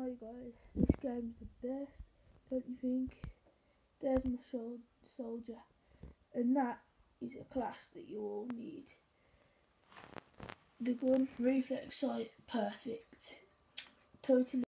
right guys, this game's the best, don't you think? There's my soldier, and that is a class that you all need. The gun, reflex sight, perfect. Totally